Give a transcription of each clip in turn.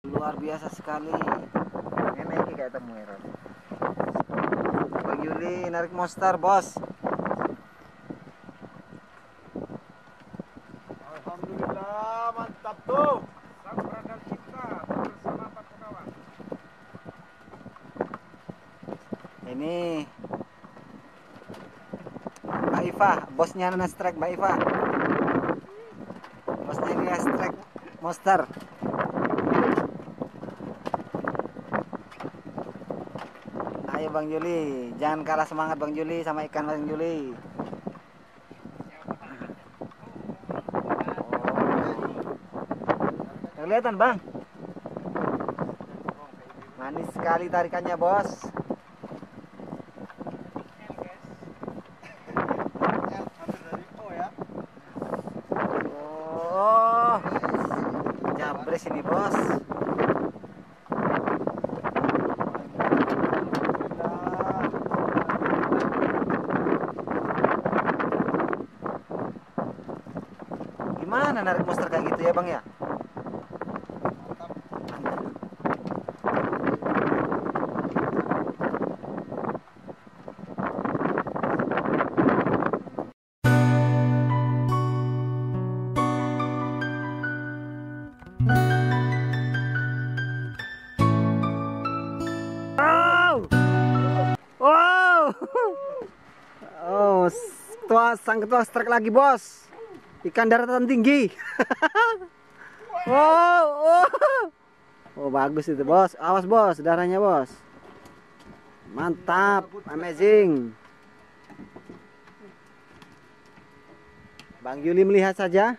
Luar biasa sekali. Ini kayak temu ya. Bang Yuli narik monster, bos. Alhamdulillah, mantap tuh. Sang beragam cipta bersama empat kawan. Ini Mbak Iva, bosnya Nana Strike Mbak Iva. Bosnya ini Strike monster. Ayo Bang Juli, jangan kalah semangat Bang Juli sama ikan Bang Juli. Oh. Kelihatan Bang. Manis sekali tarikannya bos. Oh, jabres ini bos. Gimana narik monster kayak gitu ya Bang ya? Wow. Oh, sang ketua strike lagi bos. Ikan daratan tinggi. Wow. Oh, bagus itu bos. Awas bos, darahnya bos. Mantap, amazing. Bang Yuli melihat saja.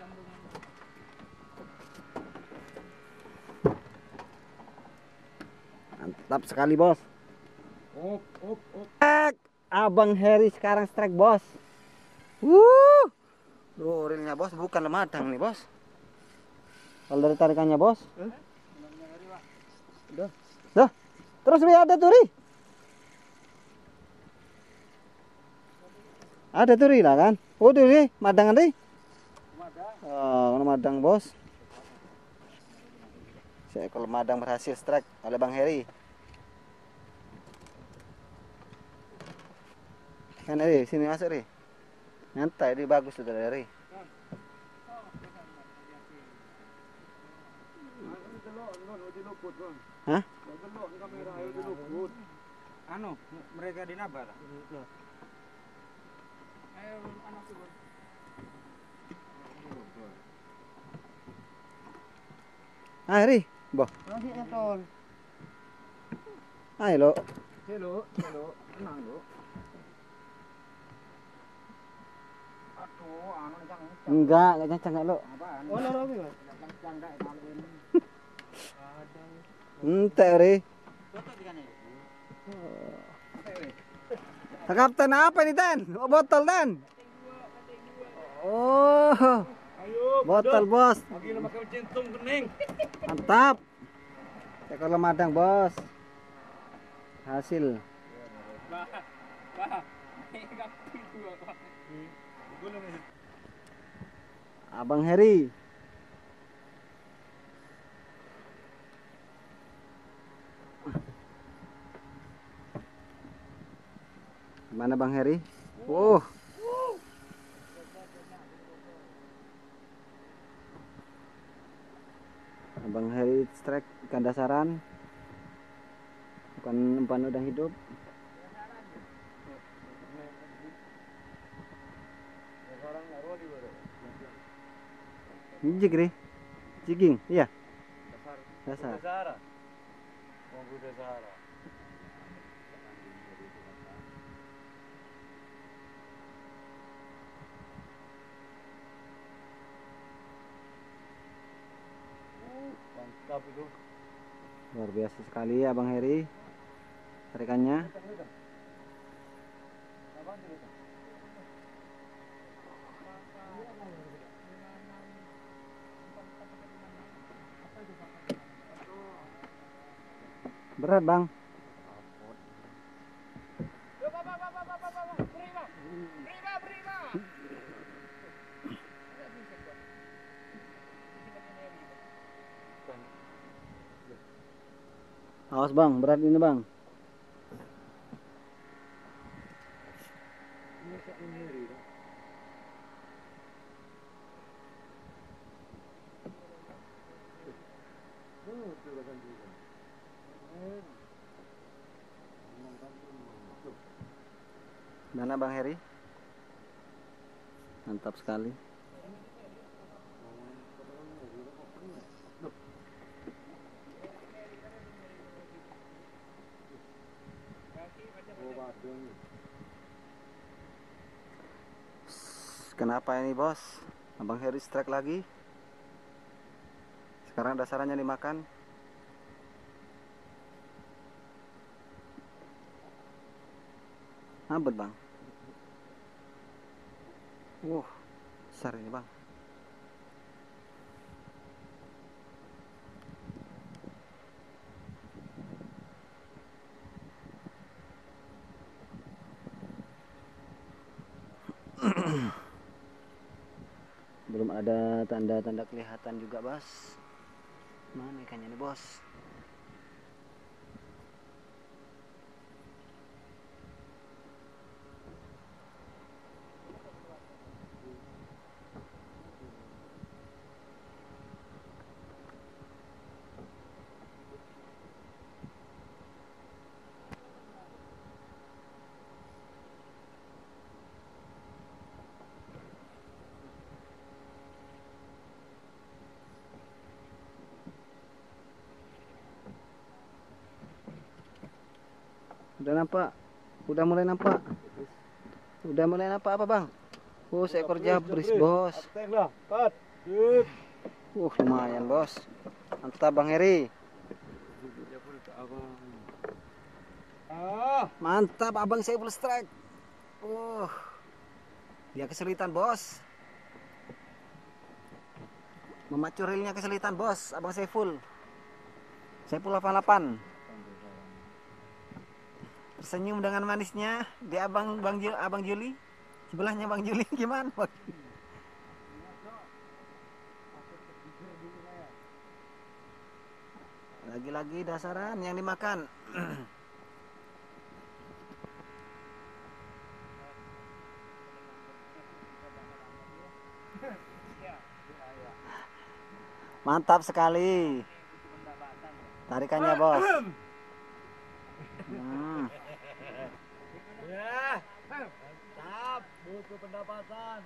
Mantap sekali bos. Abang Heri sekarang strike bos. Duh, reelnya bos bukan lemadang nih bos. Kalau dari tarikannya bos. Dah. Terus ada turi. Ada turi lah kan. Oh turi, madangan deh. Oh, madang bos. Seekor madang berhasil strike oleh Bang Heri. Kan Ri, sini masuk Ri. Nyantai, ini bagus sudah Ri. Hah? Anu, mereka di Nabar. Ah Ri, boh. Ayo lo. Halo, tenang lo. Aduh, anu Enggak cancang enggak lo. Oh, loro iki, Mas. Cancang enggak kalau ini. Ente Ri. Kapten apa ini Ten? Oh, botol Ten. Oh. Botol bos. Lagi makan centung kening. Mantap. Ekor lemadang bos. Hasil. Abang Heri. Mana Bang Heri? Abang Heri strike ikan dasaran. Bukan umpan udang hidup. Jig Ri. Jigging, iya. Dasar. Mantap itu. Luar biasa sekali ya Bang Heri tarikannya. Berat Bang. Awas bang, berat ini bang. Mana bang Heri? Mantap sekali. Kenapa ini bos? Abang Heri strike lagi. Sekarang dasarannya dimakan. Abet bang. Besar ini bang. Belum ada tanda-tanda kelihatan juga bos. Mana ikannya nih bos? Udah nampak? Udah mulai nampak? Udah mulai nampak apa bang? Seekor jabris bos. Lumayan bos. Mantap bang Heri. Mantap abang saya full strike. Dia kesulitan bos. Memacu reelnya kesulitan bos. Abang Saiful. Saiful 88. Tersenyum dengan manisnya di abang Juli. Sebelahnya Bang Juli gimana bang? Lagi-lagi dasaran yang dimakan. Mantap sekali. Tarikannya bos. Ya, tap, butuh pendapatan.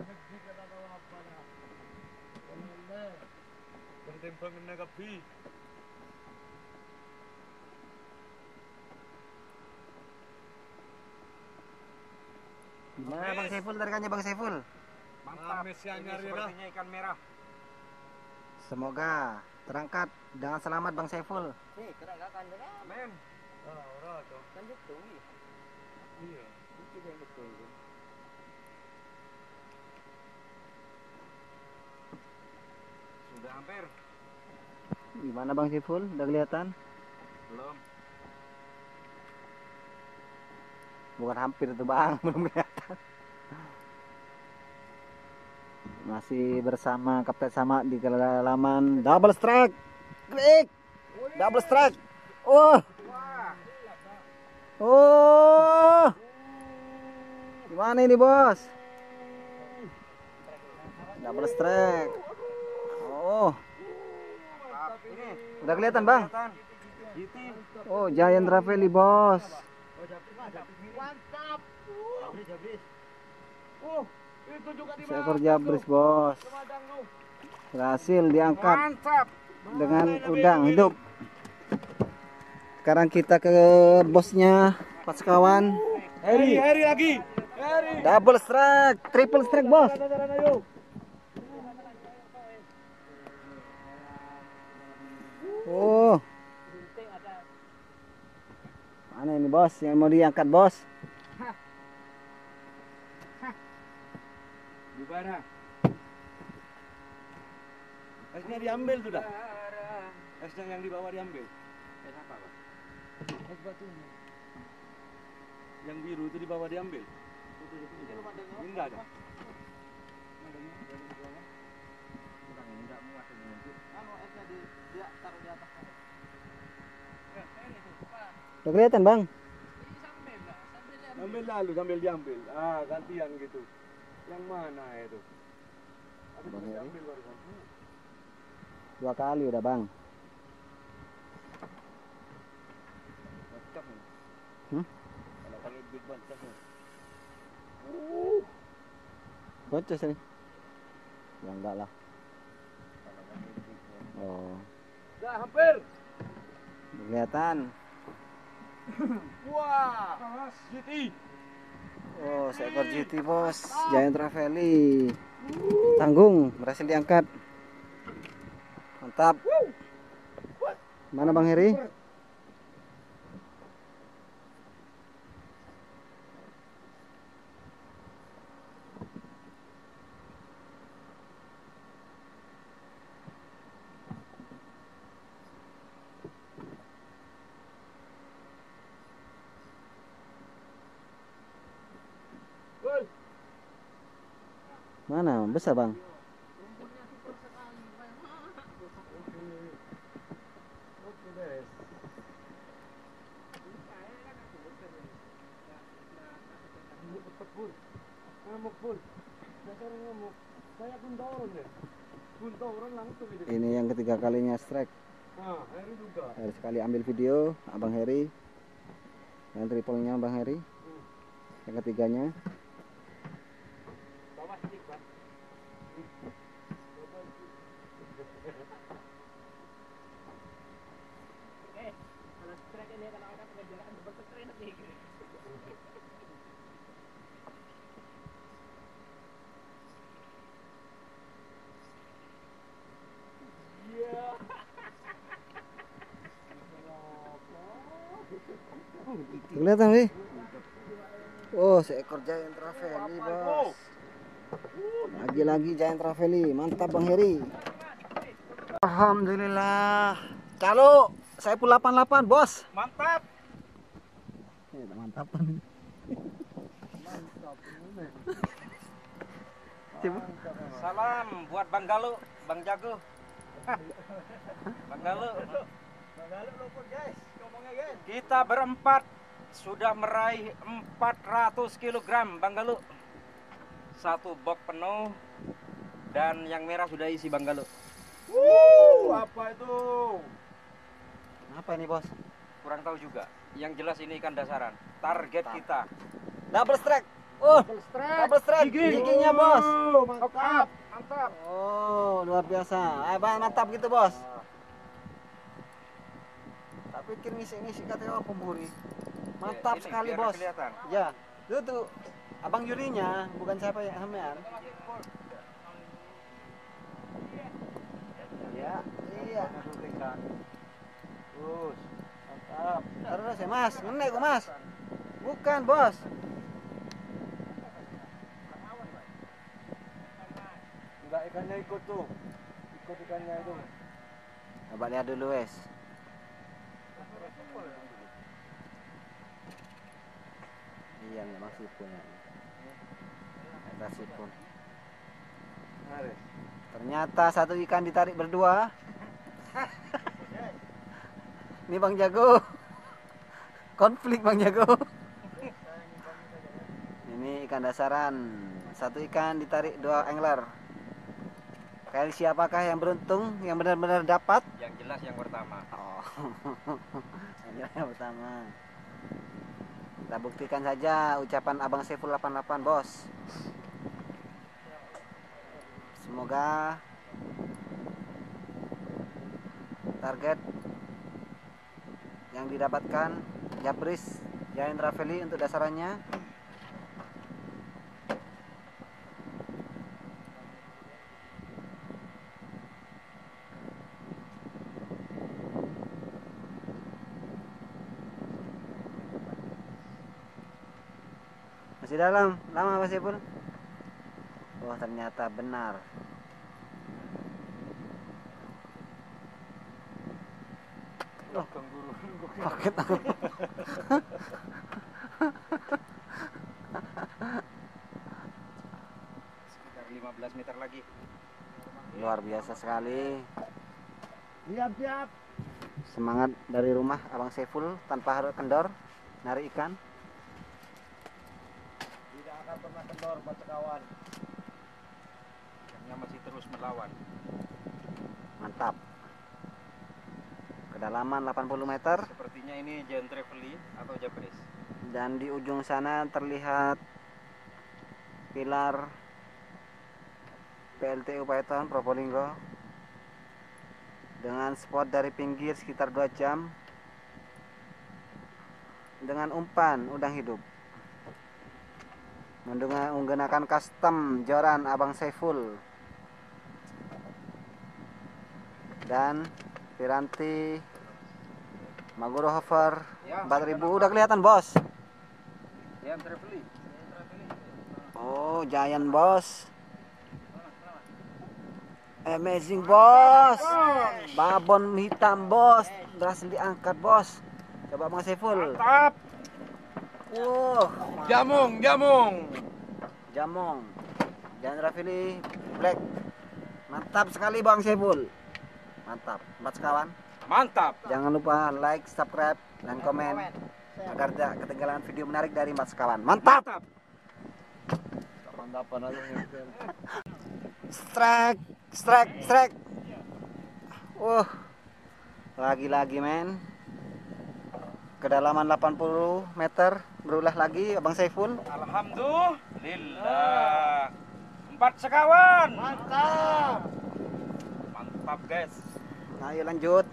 Pertimbangan negapi. Gimana Bang Saiful tarikannya Bang Saiful? Mantap, ini sepertinya ikan merah. Semoga terangkat dengan selamat Bang Saiful. Amin. Ora to. Kan betul. Iya. Itu yang betul. Sudah hampir. Gimana Bang Saiful? Udah kelihatan? Belum. Bukan hampir tuh Bang, belum kelihatan. Masih bersama Kapten Sama di kedalaman double strike. Klik. Double strike. Gimana ini bos? Double strike. Udah kelihatan Bang? Giant Ravelli bos. Mantap. Itu juga di Seekor jabris bos. Berhasil diangkat. Mantap. Dengan udang hidup. Sekarang kita ke bosnya, pas kawan. Heri lagi. Double strike, triple strike bos. Mana ini bos yang mau diangkat bos? Gimana? Esnya diambil sudah. Esnya yang dibawa diambil. Es apa, Pak? Es batunya. Yang biru itu dibawa diambil. Ini enggak ada. Enggak muat ini. Esnya dia taruh di atas. Udah kelihatan bang? Ambil lalu sambil diambil. Ah, gantian gitu. Yang mana itu? Habis Bang itu Heri. diambil barusan. 2 kali udah bang. Mantap nih. Hmm? Kalau pakai jig mantap nih. Bocos nih. Ya enggak lah. Kalau pakai jig. Oh, Dah hampir. kelihatan. Wah, GT. Oh, seekor GT bos, Giant Trevally. Tanggung, berhasil diangkat. Mantap. Mana Bang Heri? Gol. Mana? Besar Bang? Oke deh. Ngamuk pun. Dasar ngamuk. Kayak buntoron deh. Buntoron langsung itu. Ini yang ketiga kalinya strike. Nah, Heri juga. Harus sekali ambil video Abang Heri dan triplenya Bang Heri. Yang ketiganya. Bawa sedikit, Pak. Kalau strike ini kalau ada pengejaran berbentuk keren nih. Iya. Kelihatan wih. Oh, seekor Giant Trevally bos. Lagi-lagi Giant Trevally, mantap Bang Heri. Alhamdulillah. Calo, saya pun 88 bos. Mantap. Mantap. Salam buat Bang Galuh, Bang Jago. Bang Galuh. Kita berempat sudah meraih 400 kg Bang Galuh. 1 box penuh dan yang merah sudah isi Bang Galuh. Apa itu? Apa ini bos? Kurang tahu juga. Yang jelas ini ikan dasaran. Target kita. Double strike. Double strike. Giginya bos. Mantap. Mantap. Oh, luar biasa. Bang, mantap gitu bos. Tak pikir ngisi-ngisi katanya apa Muri. Mantap Ini sekali biar bos. kelihatan. Ya, itu tuh abang jurinya, bukan siapa yang sampean. Ya, iya. Terus. Mantap. Terus ya mas, ngenek kok mas. Bukan bos. Enggak, ikannya ikut tuh. Ikut ikannya itu. Coba lihat dulu wes. Iya memang sipun ya. Kita sipun. Mari. Ternyata satu ikan ditarik berdua. Ini Bang Jago. Konflik Bang Jago. Ini ikan dasaran. Satu ikan ditarik 2 angler. Kali siapakah yang beruntung, yang benar-benar dapat? Yang jelas yang pertama. Oh. Yang pertama. Kita buktikan saja ucapan Abang Saiful 88 bos. Semoga target yang didapatkan Japris Giant Trevally untuk dasarannya masih dalam. Lama Pak Saiful? Oh, ternyata benar. Oh, kangguru. Kaget aku. Sekitar 15 meter lagi. Luar biasa sekali. Siap, siap. Semangat dari rumah Abang Saiful tanpa harus kendor narik ikan. Tidak akan pernah kendor buat sekawan. Ikannya masih terus melawan. Mantap. Kedalaman 80 meter Sepertinya ini giant trevally atau Japanese. dan di ujung sana terlihat pilar PLTU Python Probolinggo dengan spot dari pinggir sekitar 2 jam dengan umpan udang hidup menggunakan custom joran Abang Saiful dan Piranti Maguro Hover Ya, 4000. Udah kelihatan bos. Giant trevally. Oh, giant bos. Amazing bos. Babon hitam bos. Berhasil diangkat bos. Coba Bang Saiful. Mantap. Jamung. Jamong. Giant trevally black. Mantap sekali Bang Saiful. Mantap. Empat sekawan. Mantap. Jangan lupa like, subscribe, dan komen agar tidak ketinggalan video menarik dari Empat Sekawan. Mantap! Mantapan aja. Strike. Lagi-lagi men. Kedalaman 80 meter. Berulah lagi Abang Saiful. Alhamdulillah. 4 sekawan. Mantap. Mantap guys. Ayo lanjut.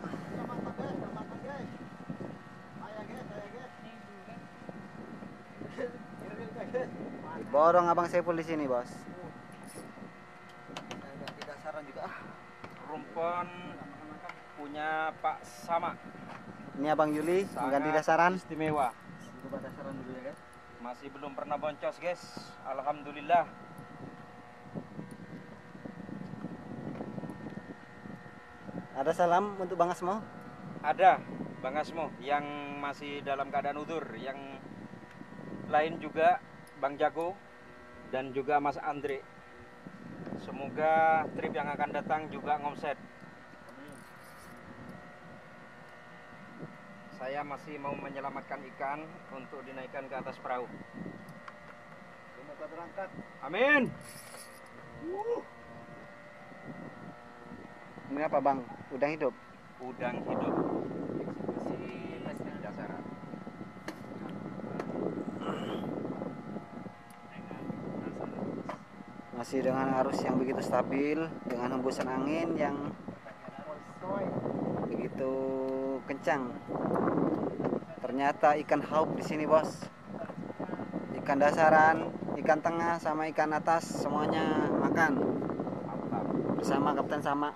Borong Abang Saiful di sini, Bos. Tidak saran juga. Rumpon punya Pak Sama. Ini Abang Yuli mengganti Sangat dasaran. Istimewa. Coba dasaran dulu ya, guys. Masih belum pernah boncos guys. Alhamdulillah. Ada salam untuk Bang Asmo. Ada Bang Asmo yang masih dalam keadaan udur, yang lain juga Bang Jago dan juga Mas Andre. Semoga trip yang akan datang juga ngomset. Saya masih mau menyelamatkan ikan untuk dinaikkan ke atas perahu. Semoga berangkat. Amin. Ini apa Bang? Udang hidup. Udang hidup. Eksekusi di dasaran. Masih dengan arus yang begitu stabil, dengan hembusan angin yang begitu kencang. Ternyata ikan haup di sini, Bos. Ikan dasaran, ikan tengah sama ikan atas semuanya makan. Mantap. Bersama Kapten Sama.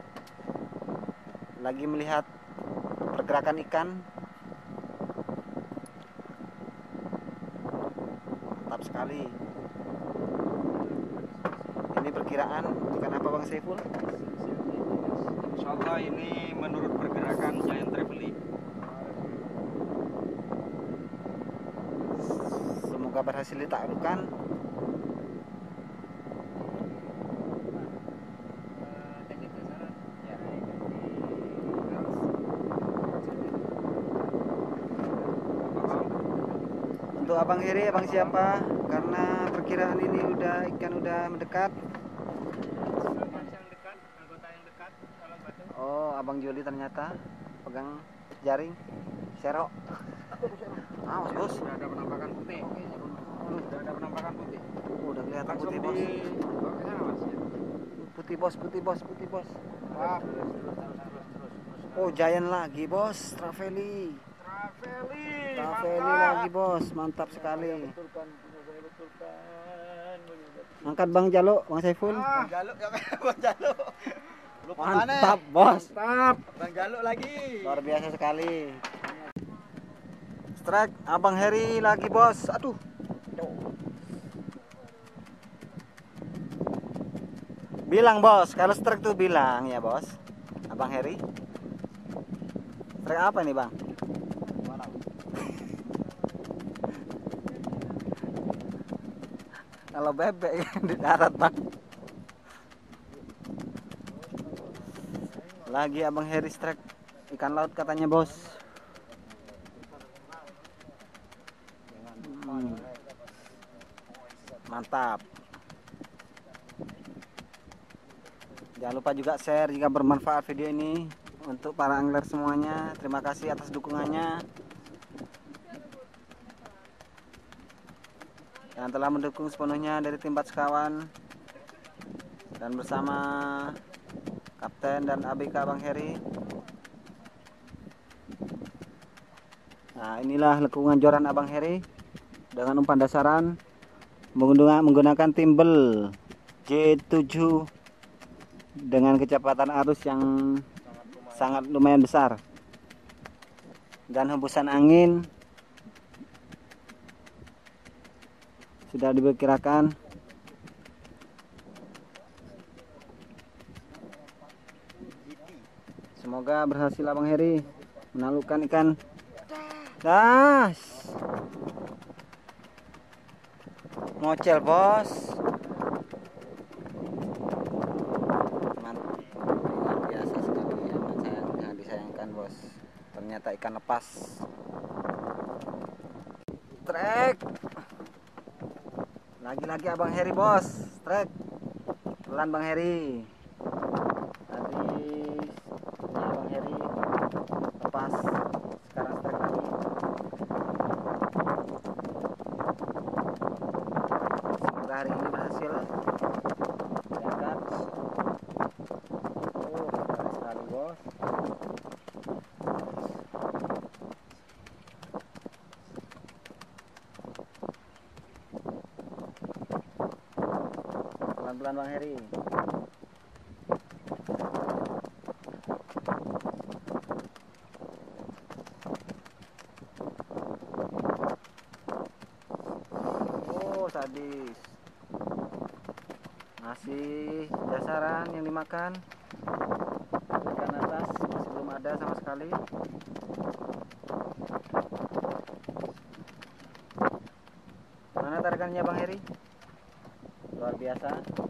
Lagi melihat pergerakan ikan. Mantap sekali. Ini perkiraan ikan apa Bang Saiful? Insya Allah ini menurut pergerakan giant trevally. Semoga berhasil ditaklukkan. Untuk Abang Heri, Abang siapa? Karena perkiraan ini ikan udah mendekat. Oh, Abang Juli ternyata pegang jaring serok. Awas bos. Sudah ada penampakan putih. Sudah ada penampakan putih. Udah kelihatan Langsung putih bos. dibawa ke sana mas. Putih bos, putih bos, putih bos. Wah. Oh, giant lagi bos, Trevally. Trevally. Trevally lagi bos, mantap sekali. Betulkan, punya saya betulkan. Angkat Bang Jalo, Bang Saiful. Bang Jaluk ya, Bang Jaluk. Lupa mana? Mantap bos. Mantap. Bang Jaluk lagi. Luar biasa sekali. Strike Abang Heri lagi bos. Aduh. Bilang bos, kalau strike tuh bilang ya bos. Abang Heri. Strike apa nih bang? Kalau bebek di darat bang. Lagi Abang Heri strike ikan laut katanya bos. Mantap. Jangan lupa juga share jika bermanfaat video ini untuk para angler semuanya. Terima kasih atas dukungannya yang telah mendukung sepenuhnya dari tim Sekawan dan bersama Kapten dan ABK Bang Heri. Nah, inilah lekungan joran Abang Heri dengan umpan dasaran menggunakan timbel J7 dengan kecepatan arus yang sangat lumayan besar dan hembusan angin sudah diperkirakan. Semoga berhasil Abang Heri menaklukkan ikan das. Ngocel bos. Mantap. Luar biasa sekali ya, sangat disayangkan bos. Ternyata ikan lepas. Trek. Lagi-lagi Abang Heri bos. Trek. Pelan Bang Heri. Tadi Abang Heri lepas. Sekarang trek lagi. Semoga hari ini berhasil. Lihat. Keren sekali bos. Pelan-pelan Bang Heri. Sadis. Masih dasaran yang dimakan. Ikan atas masih belum ada sama sekali. Mana tarikannya Bang Heri? Luar biasa.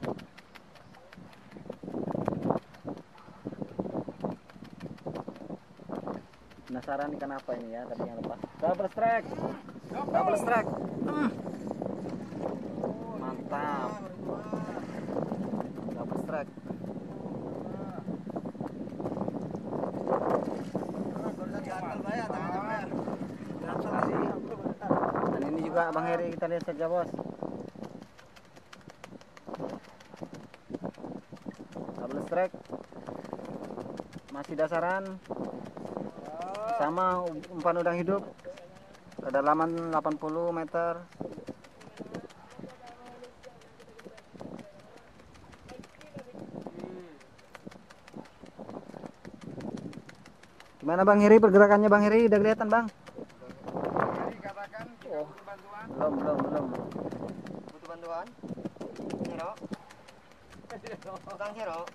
Penasaran ikan apa ini ya tadi yang lepas. Double strike. Double strike. Mantap. Double strike. Dan ini juga Bang Heri, kita lihat saja bos. Double strike. Masih dasaran. Sama umpan udang hidup. Kedalaman 80 meter. Gimana Bang Heri pergerakannya Bang Heri? Udah kelihatan Bang? Oh, belum. Butuh bantuan? Hero? Kang Hero?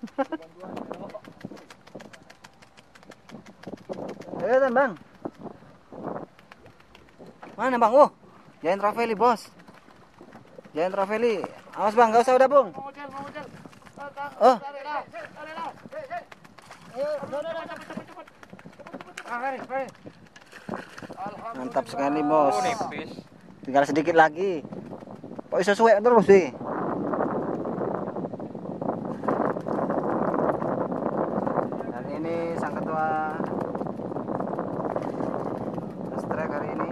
Kelihatan Bang? Mana Bang? Oh, Giant Trevally bos. Giant Trevally. Awas Bang, gak usah udah Bung. Oh. Mantap sekali bos. Tinggal sedikit lagi. Kok bisa suwe terus sih? Dan ini sang ketua strike hari ini.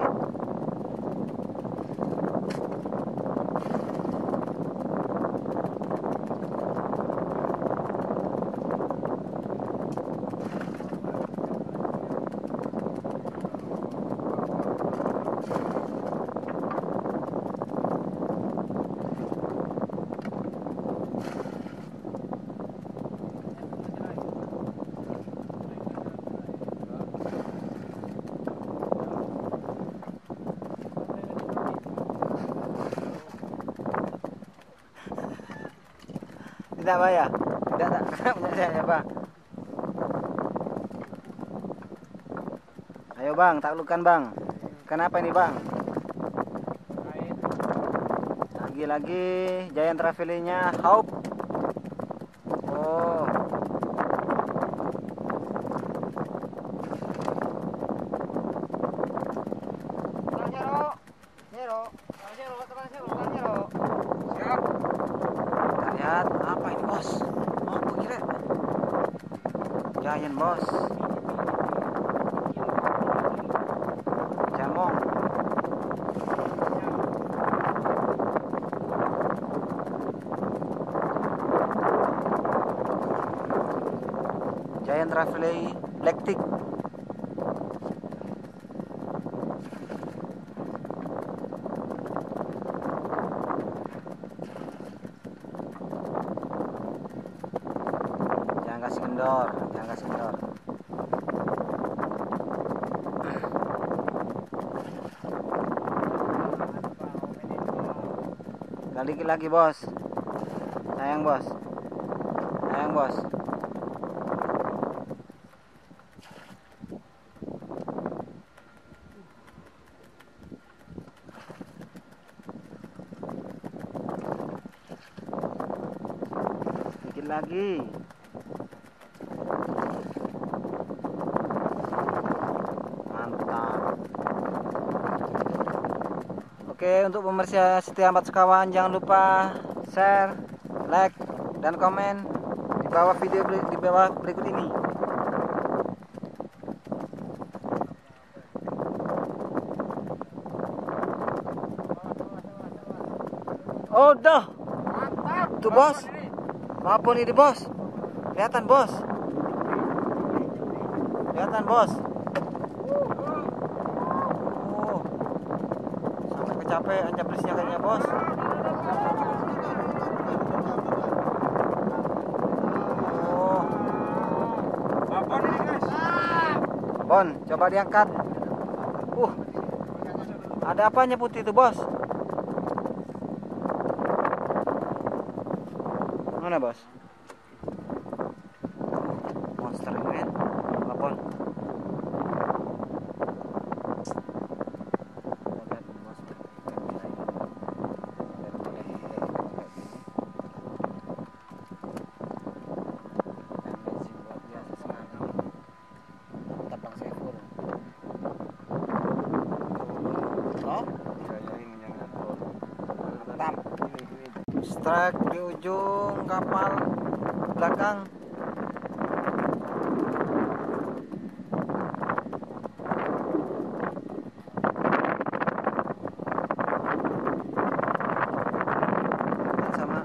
Tidak Pak ya? Tidak tak punya saya ya Pak. Ayo Bang, taklukkan Bang. Kenapa ini Bang? Lagi-lagi Giant Trevally-nya Hope. Oh. ikan bos. Jamong. Giant Raffley Black Tick. Jangan kasih kendor. Gali lagi bos. Sayang bos. Dikit lagi. Mantap. Oke, untuk pemirsa setia Empat Sekawan, jangan lupa share, like, dan komen di bawah video berikut ini. Oh, dah. Tuh bos. Maupun ini bos. Kelihatan bos. Oh. Sampai kecapean cabrisnya kayaknya bos. Oh. Bon, coba diangkat. Ada apanya putih itu bos? Mana bos? Monster men. Apaan? Strike di ujung kapal belakang. Sama.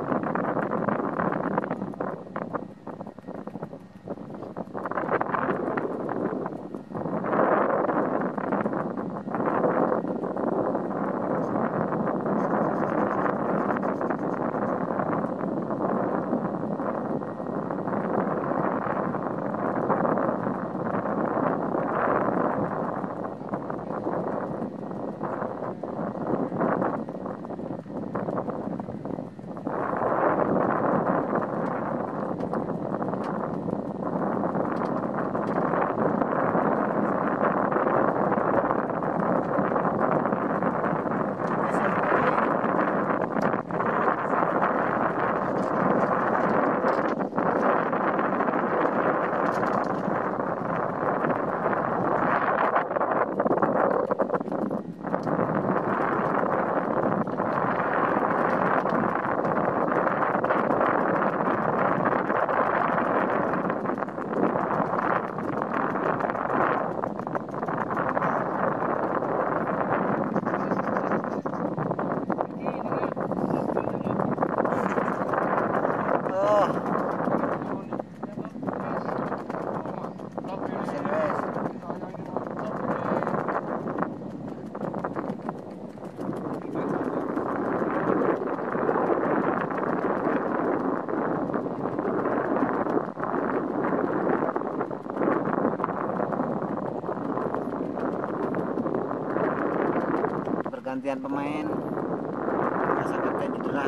Pergantian pemain. Masa kapten cedera.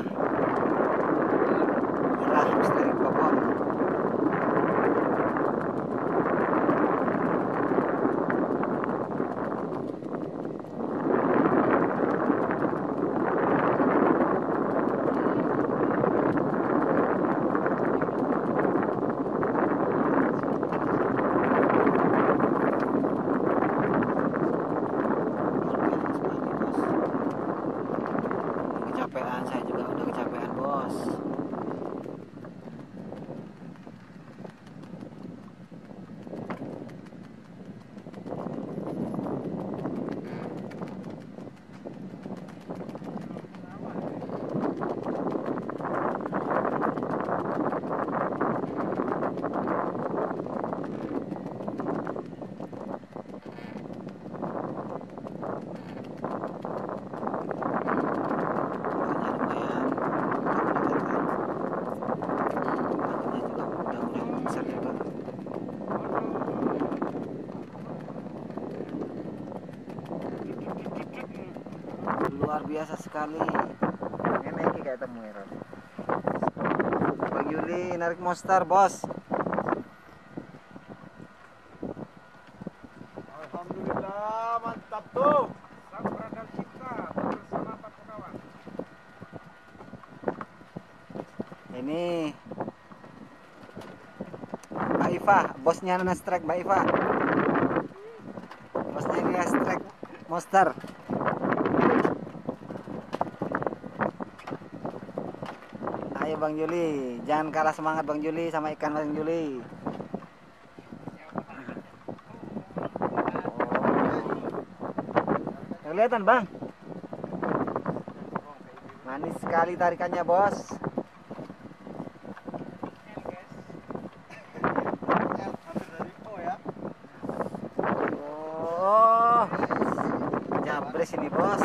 Nyerah misteri Papua. Kecapean, saya juga udah kecapean luar biasa sekali. Ini kayak temu ya. Bang Yuli narik monster, bos. Alhamdulillah, mantap tuh. Sang Pradal Cipta bersama 4 kawan. Ini Mbak Iva, bosnya Nana Strike, Mbak Iva. Bosnya Nana Strike monster. Ayo Bang Juli, jangan kalah semangat Bang Juli sama ikan Bang Juli. Kelihatan Bang, manis sekali tarikannya bos. Oh, jabres ini bos.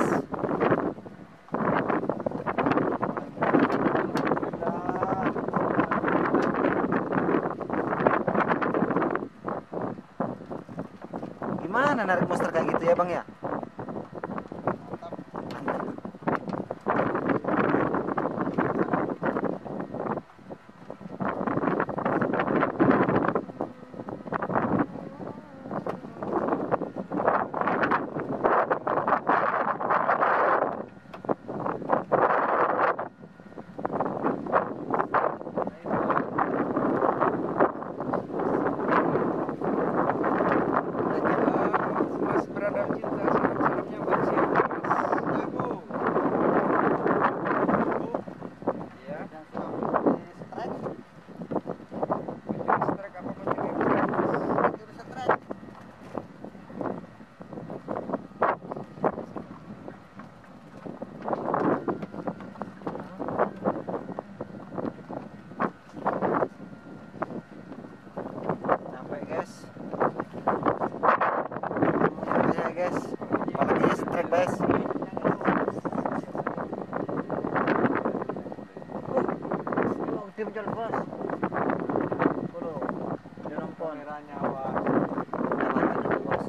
Gimana narik monster kayak gitu ya Bang ya? Mas Pradal Cipta, salam-salamnya buat siapa Mas? Ya. Mencuri strike apa mencuri strike, Mas? Sampai guys. Ya guys, apalagi strike guys. Gede muncul bos. Bro, dia nonton. Kameranya wah. Bos.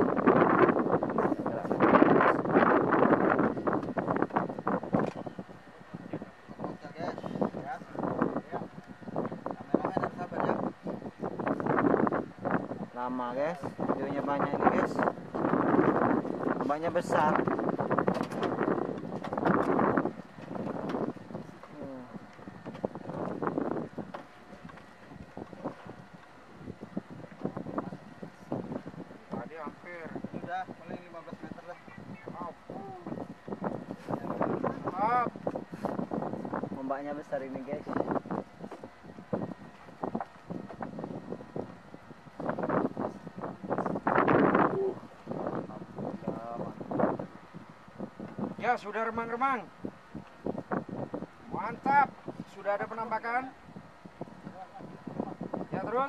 Lama guys, videonya banyak ini guys. Ombaknya besar. Tadi hampir. Sudah paling 15 meter lah. Up. Ombaknya besar ini guys. Ya, sudah remang-remang. Mantap. Sudah ada penampakan. Ya, terus.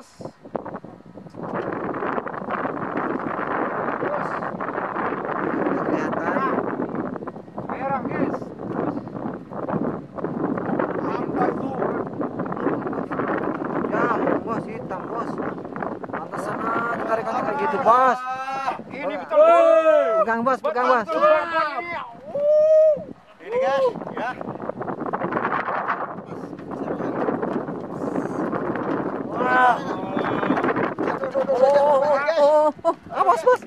Terus. Kelihatan. Merah, guys. Terus. Sampai tuh. Ya, bos hitam bos. Pantesan aja tarikannya kayak gitu bos. Ini betul. Pegang bos, pegang bos. Ini guys, ya. Wah. Bos, bos.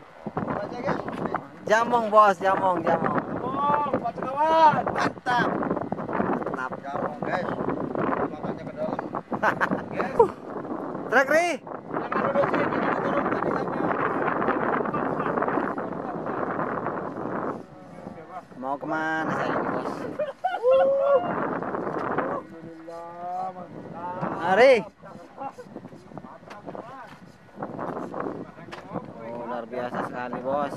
Jamong bos, jamong, jamong. Oh, Pak kawan. Mantap. Mantap. Jamong guys. Makannya ke dalam. Guys, Trek Ri. jangan duduk sini, jangan diturun tarikannya. Mau kemana saya ini bos? Alhamdulillah, mantap. Mari. Oh, luar biasa sekali bos.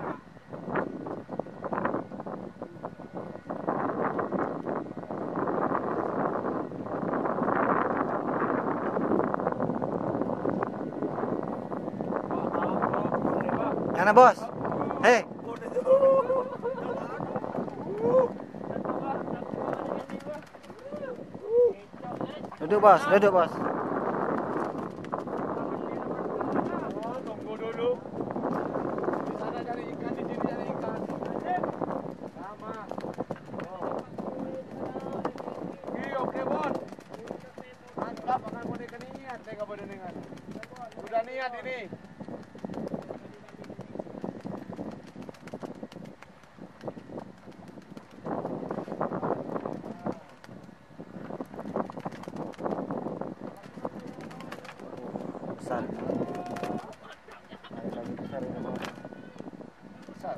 Mana bos? Hei. Duduk bos, duduk bos. Oh, tunggu dulu. Di sana cari ikan, di sini cari ikan. Sama. Besar. Air lagi besar ini bos. Besar.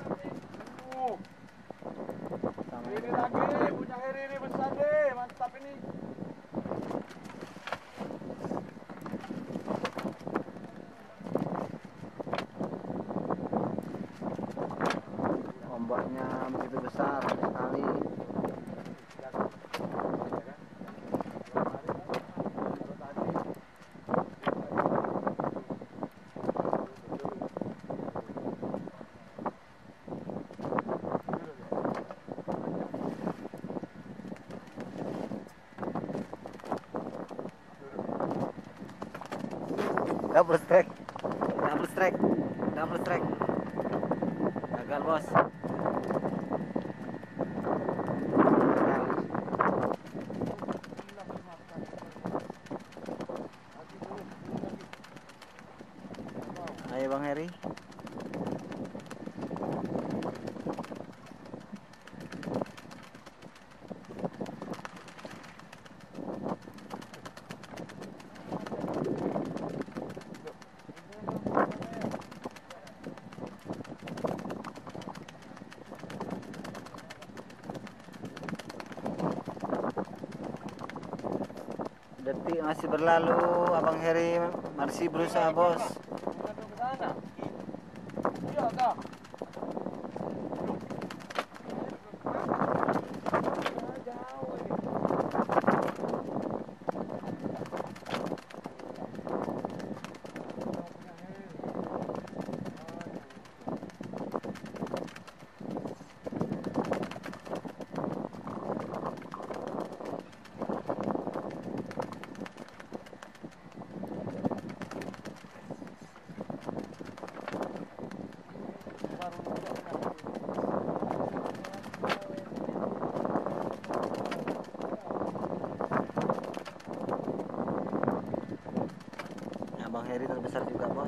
Sama Ini lagi punya Heri ini besar deh, mantap ini. ombaknya begitu besar sekali. Double strike, double strike, double strike. Gagal bos. Ayo Bang Heri. Detik masih berlalu, Abang Heri masih berusaha bos. Bukan ke sana. Iya kak. Jauh ini. Abang Heri terbesar juga bos.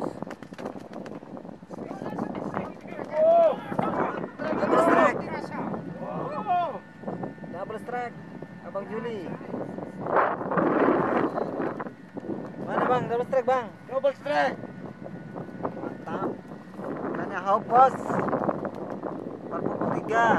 Double strike, double strike, Abang Juli. Mana bang, double strike bang? Double strike. Mantap. Nanya hau bos. 43.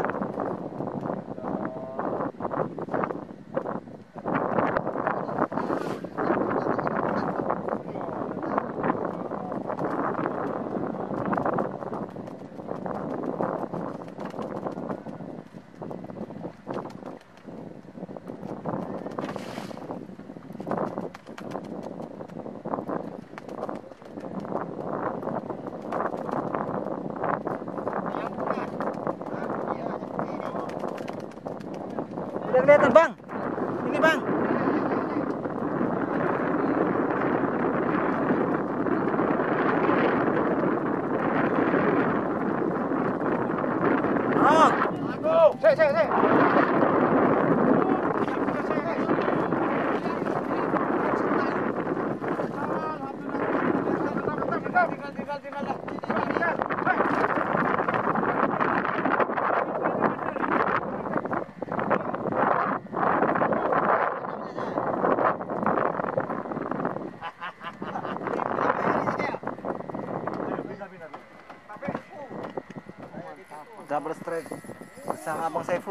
Udah kelihatan bang, ini bang. Oh, Saya. double strike bersama Abang Saiful.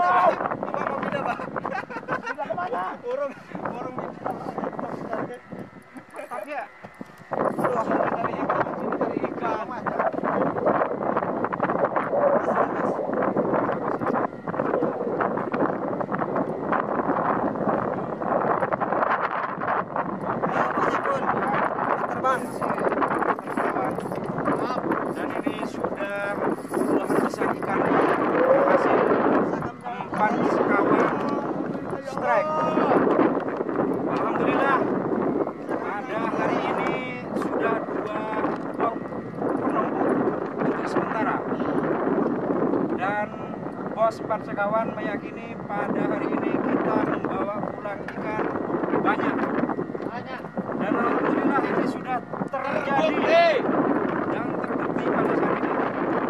Dan ini sudah puluhan besar ikan hasil 4 sekawan strike. Alhamdulillah pada hari ini sudah 2 blok penumpuk untuk sementara. Dan bos 4 sekawan meyakini pada hari ini kita membawa pulang ikan banyak. Dan alhamdulillah ini sudah terjadi yang terbukti pada saat ini.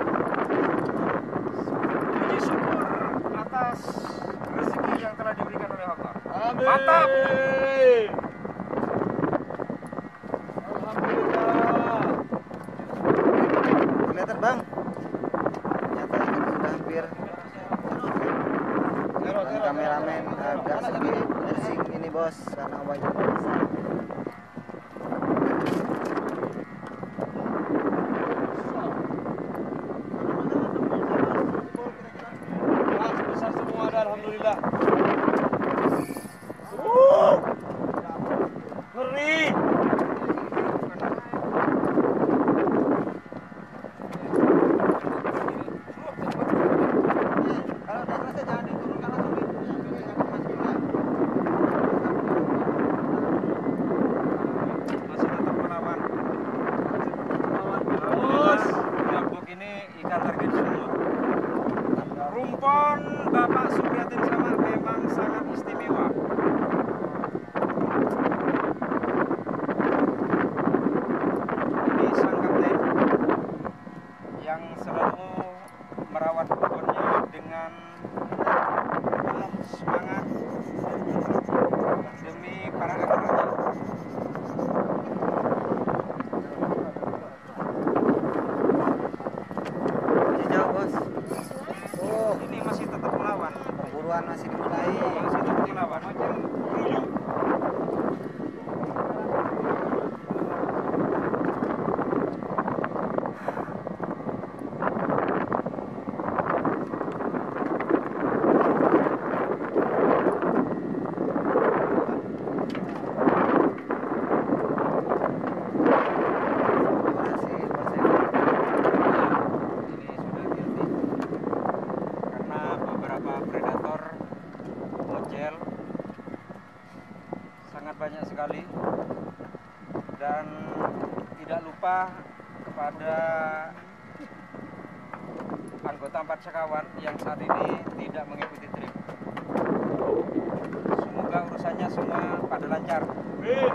Puji syukur atas rezeki yang telah diberikan oleh Allah. Amin. Mantap. Alhamdulillah. Kelihatan bang, ternyata ikan sudah hampir. Dan kameramen agak sedikit pusing ini bos karena banyak besar. Besar semua ada, alhamdulillah. Ngeri. Kalau udah selesai jangan diturunkan langsung Masih tetap melawan. Bos. Gabok ini ikan target semua. Rumpon Bapak Supriyatin Sama memang sangat istimewa. Ini sang kapten yang selalu merawat rumponnya dengan penuh semangat demi para anak-anaknya. masih jauh bos. Oh, Ini masih tetap melawan. perburuan masih dimulai. Masih tetap melawan. Macam rujuk. Masih bos. Ini sudah hati-hati karena beberapa predator mocel sangat banyak sekali, dan tidak lupa kepada anggota 4 sekawan yang saat ini tidak mengikuti trip. Semoga urusannya semua pada lancar. Bin.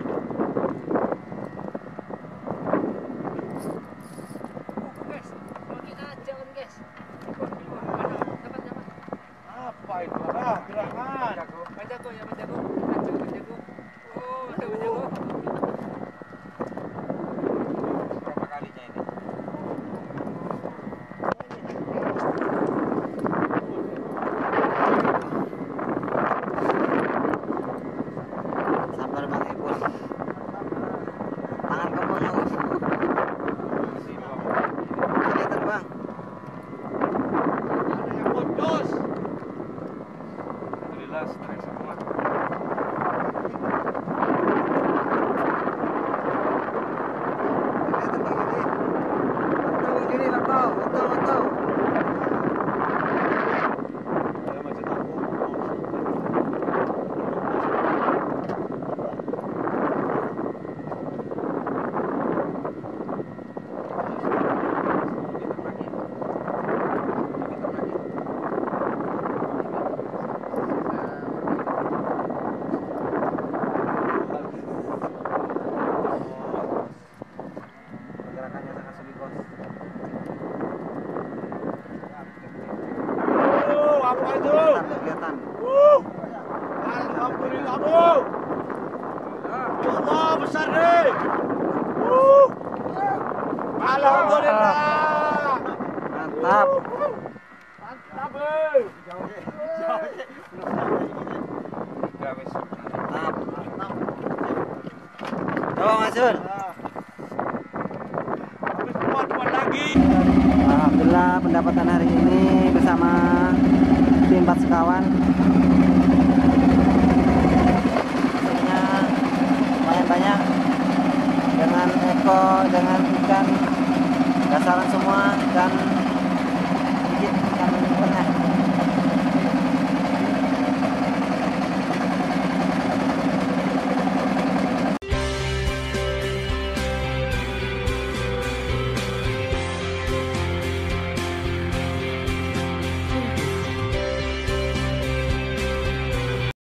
Apa itu? Ah, gerangan. Berapa kalinya ini? Sabar bang Ipul. Tangan kamu mau. Masih 2 Kelihatan bang. Ada yang bodos. Alhamdulillah strike semua. Kelihatan bang ini. Betul, betul, betul. Saya masih takut. Gerakannya sangat sulit bos. Oh, apa itu? Kelihatan. Alhamdulillah, Bu. Ya Allah, besar deh. Alhamdulillah. Mantap. Mantap, Bu. Tiga wes. Mantap. Coba Mas Jul. Habis kuat lagi. Alhamdulillah pendapatan hari ini bersama tim 4 sekawan hasilnya lumayan banyak dengan ikan dasaran semua, dan